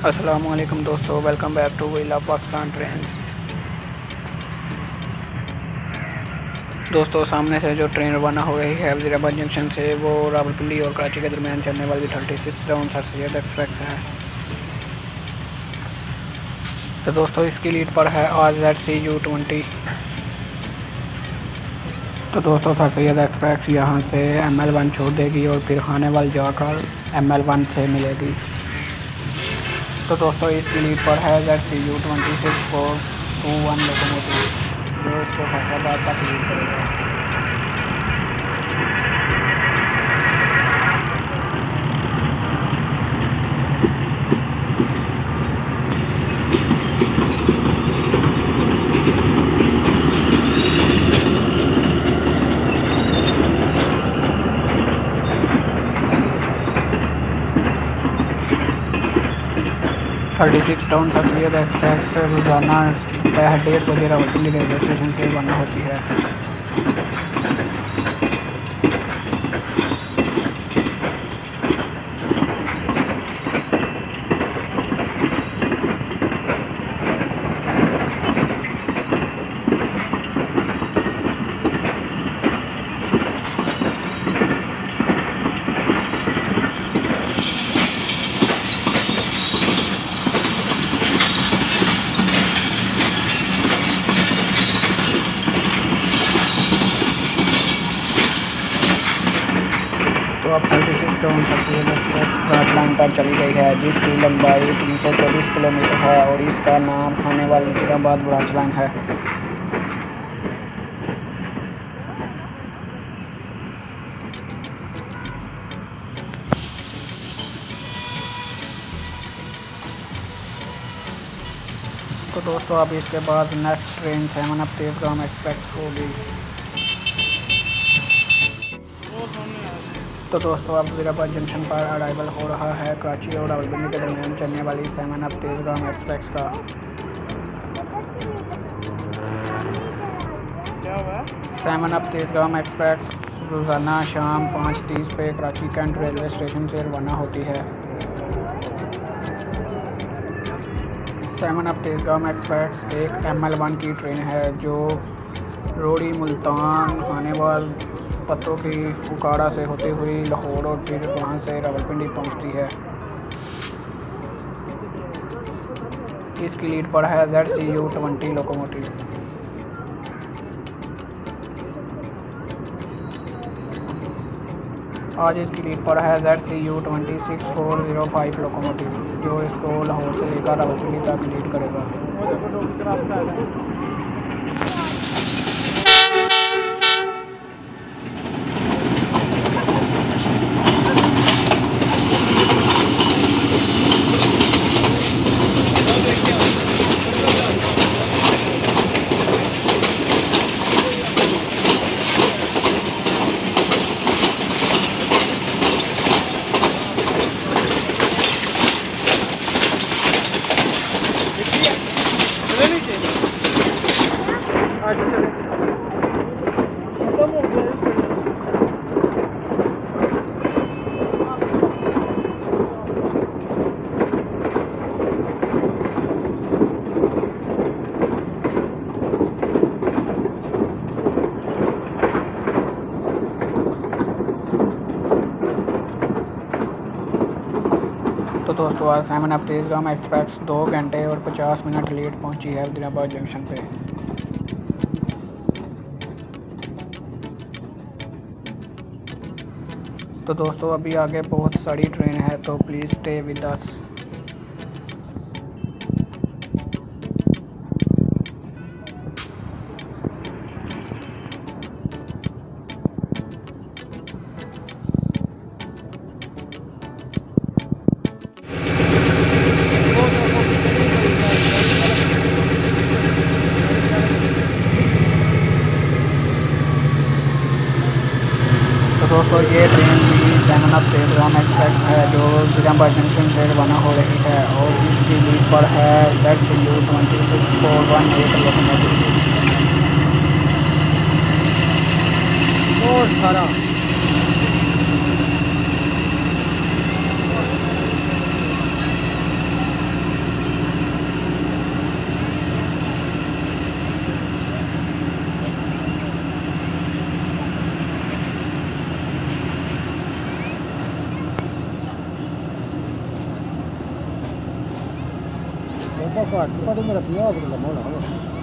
अस्सलाम वालेकुम दोस्तों, welcome back to we love Pakistan train. दोस्तों, सामने से जो ट्रेन रवाना हो रही है वज़ीराबाद जंक्शन से, वो रावलपिंडी और कराची के दरमियान चलने वाली 36 डाउन सर सैयद एक्सप्रेस है। तो दोस्तों, इसकी लीड पर है RZCU20। तो दोस्तों, सर सैयद एक्सप्रेस यहाँ से ML1 छोड़ देगी और फिर खानेवाल जाकर ML1 से मिलेगी। तो दोस्तों, इसकी लीड पर है ZCU26421 लोकोमोटिव, जो इसको फैसलाबाद तक लीड करेगा। 36 डाउन सर सैयद एक्सप्रेस रोज़ाना दोपहर 1:30 बजे रावलपिंडी रेलवे स्टेशन से रवाना होती है। तो अब 36 down sir Syed express branch line पर चली गई है, जिसकी लंबाई 324 किलोमीटर है और इसका नाम खानेवाल वज़ीराबाद ब्रांच लाइन है। तो दोस्तों, अब इसके बाद next train 7 up Tezgam express होगी। तो दोस्तों, अब वज़ीराबाद जंक्शन पर अराइवल हो रहा है कराची और रावलपिंडी के दरमियान चलने वाली 7 अप तेज़गाम एक्सप्रेस का। 7 अप तेज़गाम एक्सप्रेस रोज़ाना शाम 5:30 पे कराची कैंट रेलवे स्टेशन से रवाना होती है। 7 अप तेज़गाम एक्सप्रेस एक ML1 की ट्रेन है, जो रोड़ी, मुल्तान, खानेवाल, पत्तों की उकाड़ा से होती हुई लाहौर और फिर वहाँ से रावलपिंडी पहुँचती है। इसकी लीड पर है ZCU20 लोकोमोटिव। आज इसकी लीड पर है ZCU26405 लोकोमोटिव, जो इसको लाहौर से लेकर रावलपिंडी तक लीड करेगा। तो दोस्तों, आज 7 अप तेज़गाम एक्सप्रेस 2 घंटे और 50 मिनट लेट पहुंची है वज़ीराबाद जंक्शन पे। तो दोस्तों, अभी आगे बहुत सारी ट्रेन है, तो प्लीज़ स्टे विद अस। तो दोस्तों, ये ट्रेन भी 7 अप तेज़गाम एक्सप्रेस है, जो वज़ीराबाद जंक्शन से रवाना हो रही है और इसकी लीड पर है ZCU26418 लोकोमोटिव। घट पर मेरा 50 फुट लम्मा होना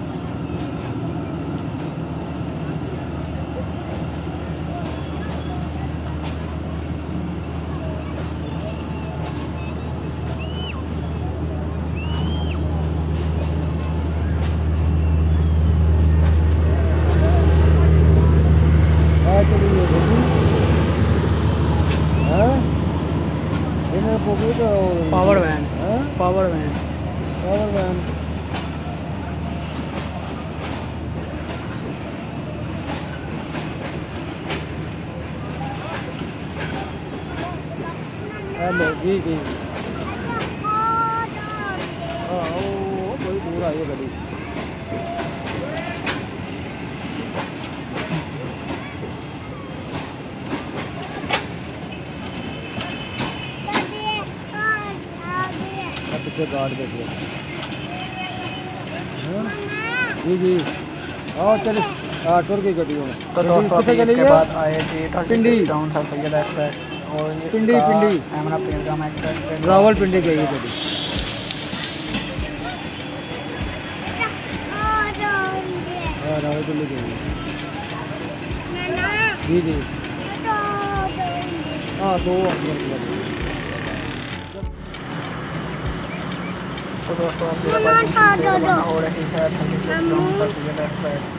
power van power van power van hello जी जी हाँ वो बड़ी दूर आई है गाड़ी पीछे गार्ड देखिए जी जी आओ चल टूर की गाड़ी में तो दोस्तों अभी इसके बाद आएगी 36 टाउन सर सैयद एक्सप्रेस और पिंडी इसका सामना पेड़गाम एक्सप्रेस से रावलपिंडी गई है गाड़ी हाँ रावलपिंडी गई जी जी हाँ दो तो दोस्तों अब रवाना हो रही है 36 टाउन सर सैयद एक्सप्रेस।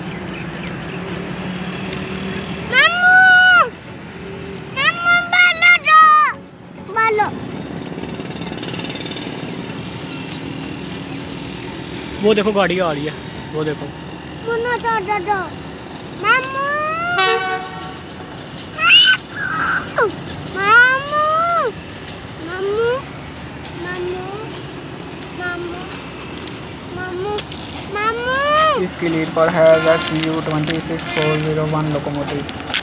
वो देखो गाड़ी आ रही है वो देखो इसकी लीड पर है ZCU 26401 लोकोमोटिव।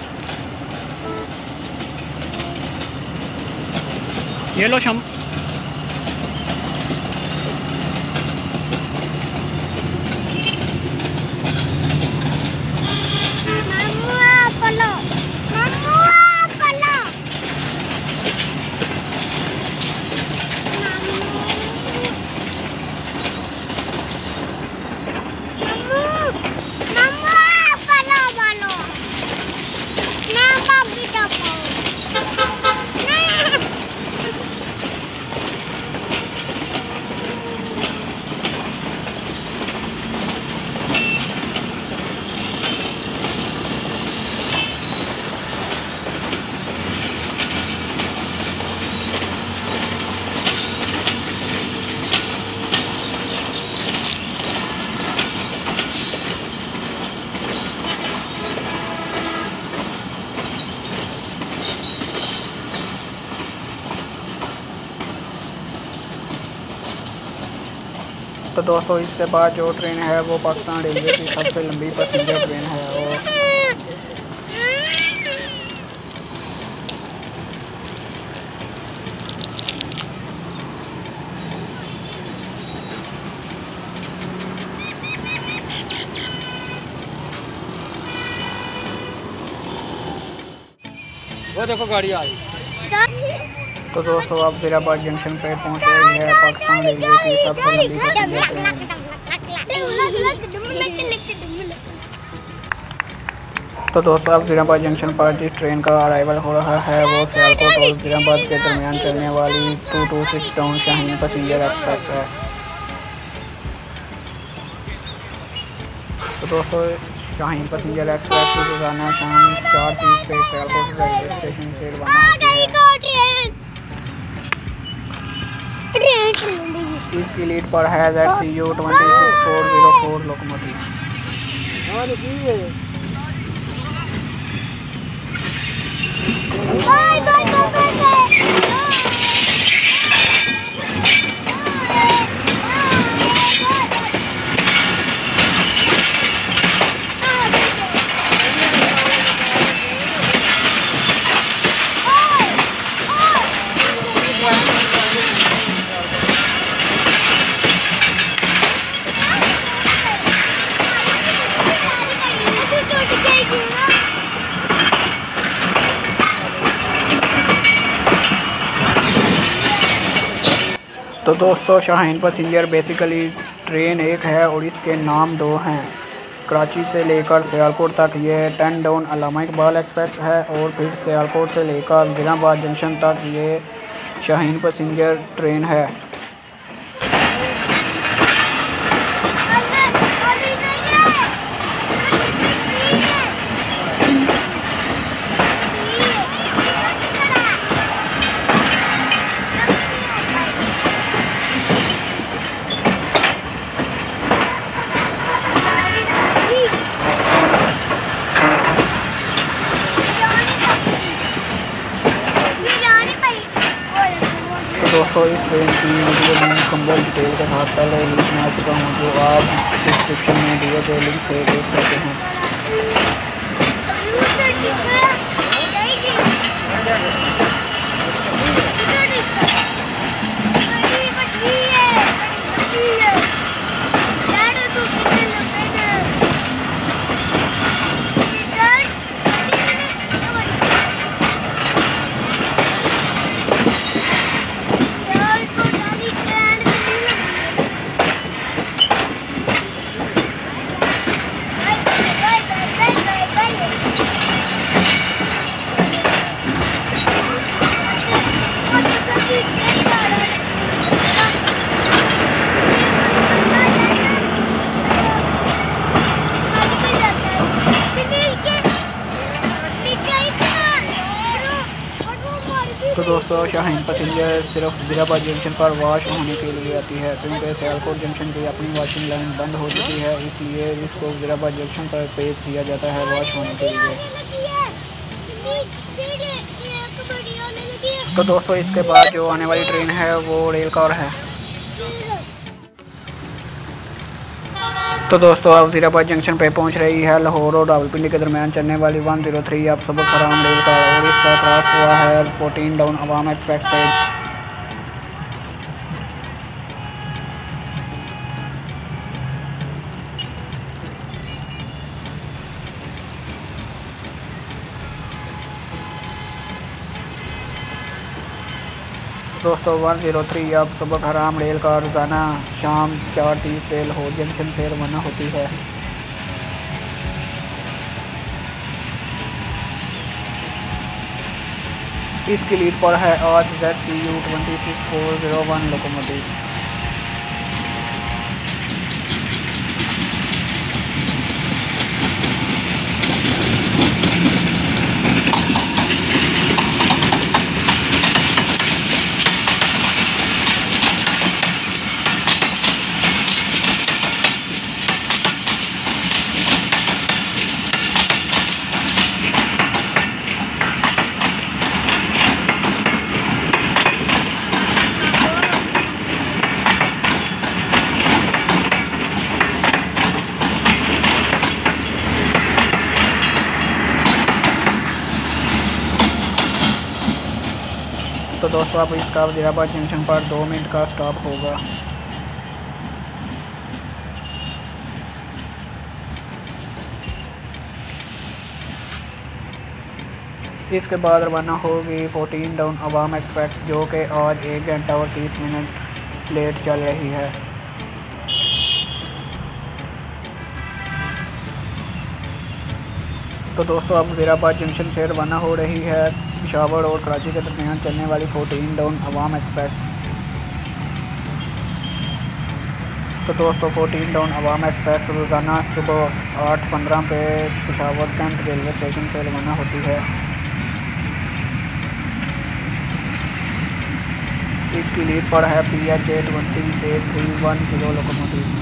ये लो शम तो दोस्तों इसके बाद जो ट्रेन है वो पाकिस्तान रेलवे की सबसे लंबी पैसेंजर ट्रेन है और वो देखो गाड़ी आ रही। तो दोस्तों अब ज़ीराबाद जंक्शन पे पहुंच रही है पाकिस्तान रेलवे की सबसे लंबी पैसेंजर ट्रेन। तो दोस्तों अब ज़ीराबाद जंक्शन पर जिस ट्रेन का अराइवल हो रहा है वो सियालकोट और ज़ीराबाद के दरमियान चलने वाली 226 टाउन शाहीन पैसेंजर एक्सप्रेस है। तो दोस्तों शाहीन पैसेंजर एक्सप्रेस रोजाना शाम 4:30 पे सियालकोट रेलवे स्टेशन से रवाना होती है। इसकी लीड पर है ZCU 26404 लोकोमोटिव। तो दोस्तों शाहीन पैसेंजर बेसिकली ट्रेन एक है और इसके नाम दो हैं। कराची से लेकर सियालकोट तक ये 10 डाउन अल्लामा इकबाल एक्सप्रेस है और फिर सियालकोट से लेकर जिलाबाद जंक्शन तक ये शाहीन पैसेंजर ट्रेन है। तो दोस्तों इस ट्रेन की वीडियो में मुकम्मल डिटेल के साथ पहले ही बना चुका हूँ, जो आप डिस्क्रिप्शन में दिए गए लिंक से देख सकते हैं। तो दोस्तों शाहीन पैसेंजर सिर्फ जिलाबाद जंक्शन पर वॉश होने के लिए आती है, क्योंकि सियालकोट जंक्शन की अपनी वॉशिंग लाइन बंद हो चुकी है, इसलिए इसको जिलाबाद जंक्शन पर भेज दिया जाता है वॉश होने के लिए। तो दोस्तों इसके बाद जो आने वाली ट्रेन है वो रेल कार है। तो दोस्तों अब जीराबाद जंक्शन पे पहुंच रही है लाहौर और रावलपिंडी के दरमियान चलने वाली 103 अब सबक हराम रेल कार, और इसका क्रॉस हुआ है 14 डाउन अवाम एक्सप्रेस से। दोस्तों 103 अब सबक हराम रेल कार रोज़ाना शाम 4:30 पे लाहौर जंक्शन से रवाना होती है। इसकी लीड पर है आज ZCU 26401 लोकोमोटिव। तो दोस्तों अब इसका वजीराबाद जंक्शन पर 2 मिनट का स्टॉप होगा। इसके बाद रवाना होगी 14 डाउन अवाम एक्सप्रेस, जो कि आज 1 घंटा और 30 मिनट लेट चल रही है। तो दोस्तों अब वजीराबाद जंक्शन से रवाना हो रही है पेशावर और कराची के दरमियान चलने वाली 14 डाउन अवाम एक्सप्रेस। तो दोस्तों 14 डाउन अवाम एक्सप्रेस रोज़ाना सुबह 8:15 पे पेशावर कैंट रेलवे स्टेशन से रवाना होती है। इसकी लीड पर है PHA 20831 लोकोमोटिव।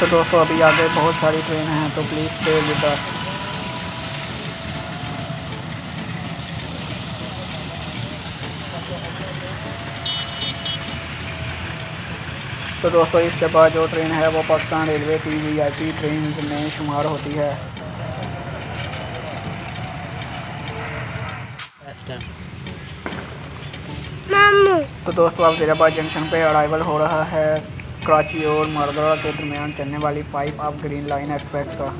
तो दोस्तों अभी आगे बहुत सारी ट्रेन हैं, तो प्लीज़ स्टे विद अस। तो दोस्तों इसके बाद जो ट्रेन है वो पाकिस्तान रेलवे की VIP ट्रेन में शुमार होती है। तो दोस्तों अब वज़ीराबाद जंक्शन पे अराइवल हो रहा है कराची और मारगड़ा के दरमियान चलने वाली 5 ऑफ ग्रीन लाइन एक्सप्रेस का।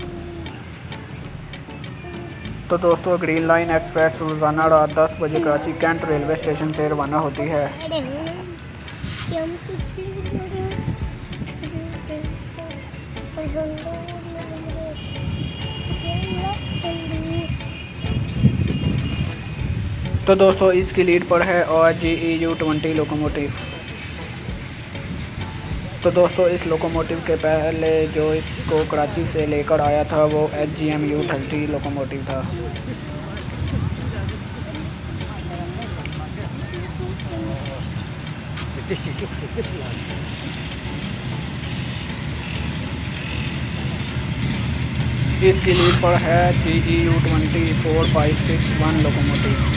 तो दोस्तों ग्रीन लाइन एक्सप्रेस रोज़ाना रात 10 बजे कराची कैंट रेलवे स्टेशन से रवाना होती है। तो दोस्तों इसकी लीड पर है GEU-20 लोकोमोटिव। तो दोस्तों इस लोकोमोटिव के पहले जो इसको कराची से लेकर आया था वो HGMU-30 लोकोमोटिव था। इसकी लीड पर है GEU-20 4561 लोकोमोटिव।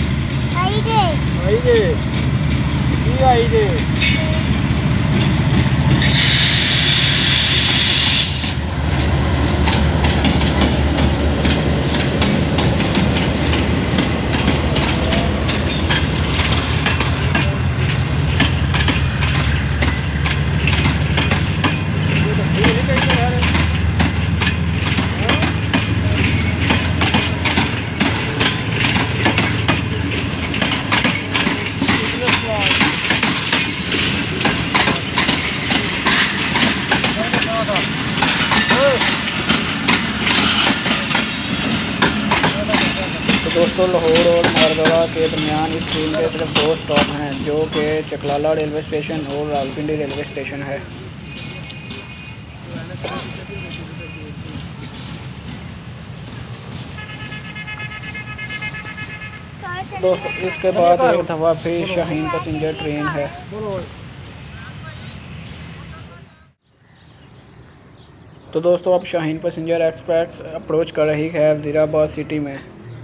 दोस्तों लाहौर और मारगड़ा के दरमियान इस ट्रेन के सिर्फ 2 स्टॉप हैं, जो कि चकलाला रेलवे स्टेशन और रावलपिंडी रेलवे स्टेशन है। दोस्तों इसके बाद एक दफ़ा फिर शाहीन पैसेंजर ट्रेन है। तो दोस्तों अब शाहीन पैसेंजर एक्सप्रेस अप्रोच कर रही है वज़ीराबाद सिटी में।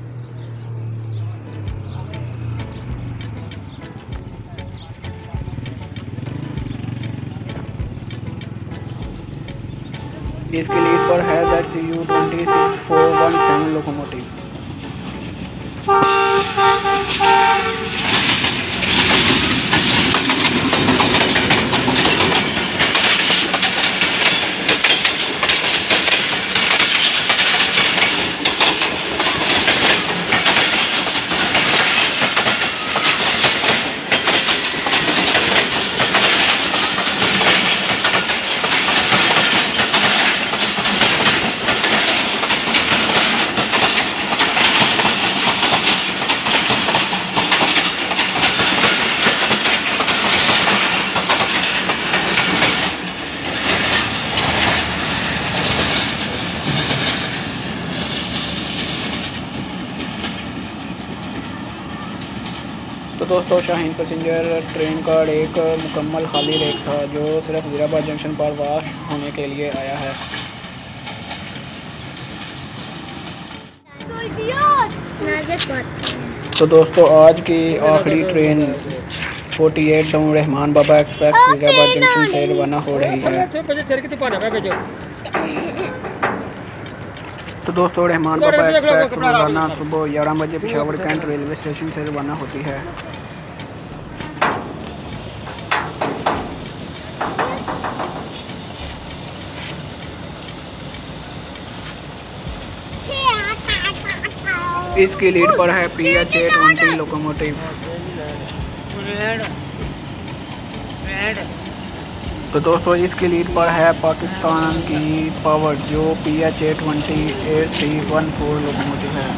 इसकी लीड पर है ZCU-26417 लोकोमोटिव। तो दोस्तों शाहीन पैसेंजर ट्रेन का एक मुकम्मल खाली रेक था, जो सिर्फ वज़ीराबाद जंक्शन पर वाश होने के लिए आया है। तो दोस्तों आज की आखिरी train 48 down Rehman Baba express Wazirabad junction से रवाना हो रही है। तो दोस्तों रहमान बाबा एक्सप्रेस रोज़ाना सुबह 11 बजे पेशावर कैंट रेलवे स्टेशन से रवाना होती है। इसकी लीड पर है PHA-20 लोकोमोटिव। तो दोस्तों इसकी लीड पर है पाकिस्तान की पावर, जो PHA-20 8314 लोकोमोटिव है।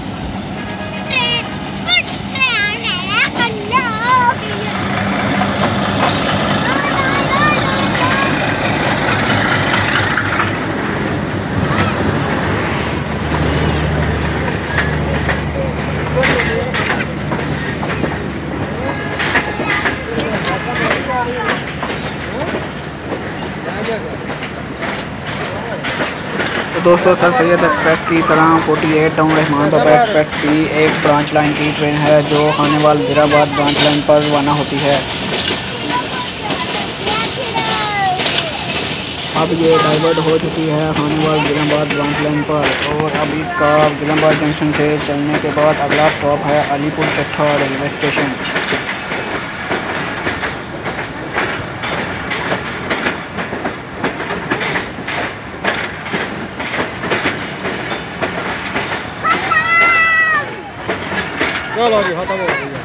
दोस्तों सर सैयद एक्सप्रेस की तरह 48 टाउन रहमान बाबा एक्सप्रेस भी एक ब्रांच लाइन की ट्रेन है जो खानेवाल वजीराबाद ब्रांच लाइन पर रवाना होती है। अब ये डाइवर्ट हो चुकी है खानेवाल वजीराबाद ब्रांच लाइन पर और अब इसका वजीराबाद जंक्शन से चलने के बाद अगला स्टॉप है अलीपुर चट्ठा रेलवे स्टेशन। चलो जी खत्म हो गई।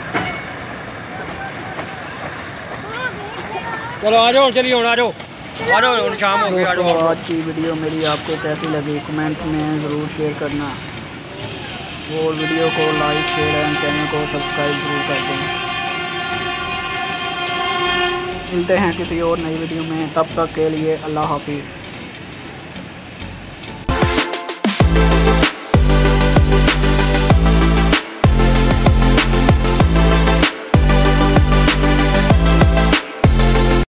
चलो आ जाओ, चलिए आ जाओ शाम हो गई। दोस्तों आज की वीडियो मेरी आपको कैसी लगी कमेंट में ज़रूर शेयर करना और वीडियो को लाइक शेयर एंड चैनल को सब्सक्राइब ज़रूर कर दें। मिलते हैं किसी और नई वीडियो में, तब तक के लिए अल्लाह हाफिज़।